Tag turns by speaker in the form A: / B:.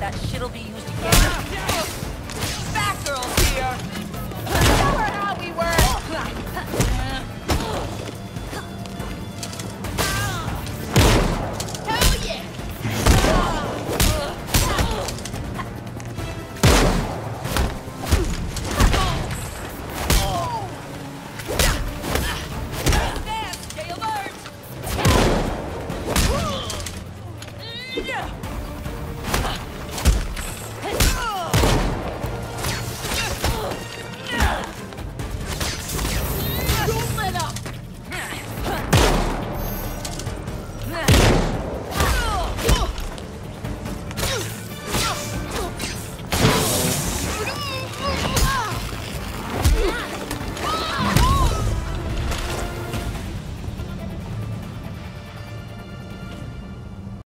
A: that shit'll be used again. Batgirl's here! Show her how we work! Hell yeah! Stay alert! Yeah!